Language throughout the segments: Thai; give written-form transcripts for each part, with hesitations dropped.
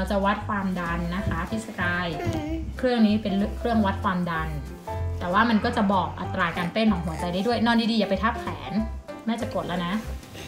เราจะวัดความดันนะคะพี่สกายเครื่องนี้เป็นเครื่องวัดความดันแต่ว่ามันก็จะบอกอัตราการเต้นของหัวใจได้ด้วยนอนดีๆอย่าไปทับแขนแม่จะกดแล้วนะ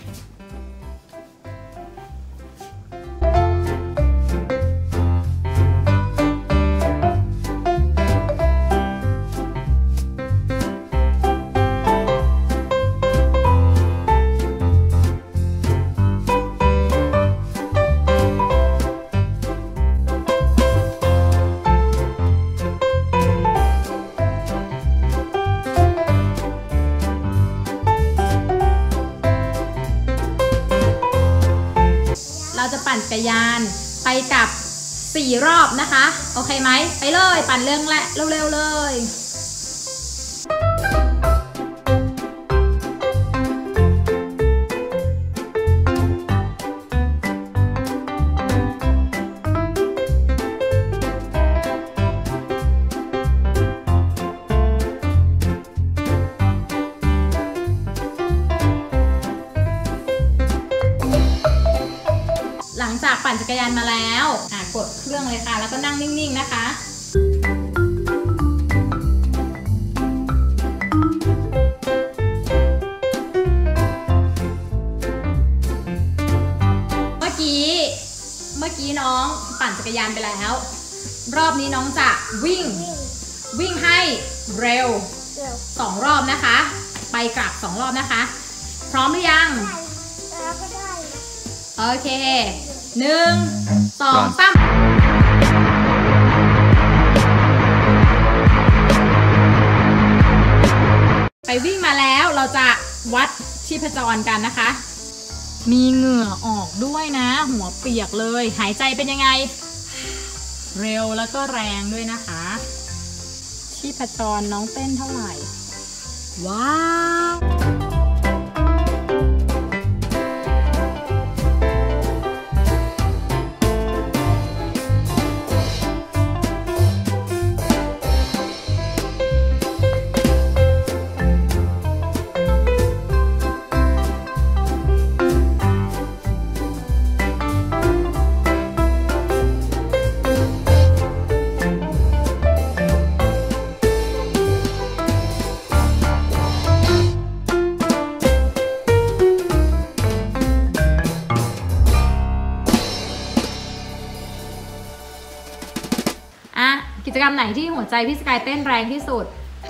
เราจะปั่นจักรยานไปกับ4 รอบนะคะโอเคไหมไปเลยปั่นเรื่องและเร็วๆเลยหลังจากปั่นจักรยานมาแล้วกดเครื่องเลยค่ะแล้วก็นั่งนิ่งๆนะคะเมื่อกี้น้องปั่นจักรยานไปแล้วรอบนี้น้องจะวิ่งให้เร็ว2 รอบนะคะไปกลับ2 รอบนะคะพร้อมหรือยังโอเค1 2 3ไปวิ่งมาแล้วเราจะวัดชีพจรกันนะคะมีเหงื่อออกด้วยนะหัวเปียกเลยหายใจเป็นยังไงเร็วแล้วก็แรงด้วยนะคะชีพจรน้องเต้นเท่าไหร่ว้าวกิจกรรมไหนที่หัวใจพี่สกายเต้นแรงที่สุด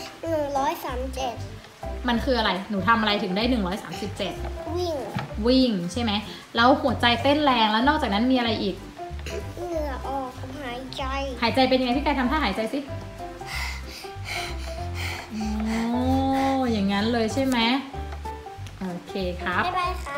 137มันคืออะไรหนูทำอะไรถึงได้137วิ่งใช่ไหมแล้วหัวใจเต้นแรงแล้วนอกจากนั้นมีอะไรอีกเหงื่อออกหายใจเป็นยังไงพี่สกายทำท่าหายใจสิโอ้อย่างนั้นเลยใช่ไหมโอเคครับบ๊ายบายค่ะ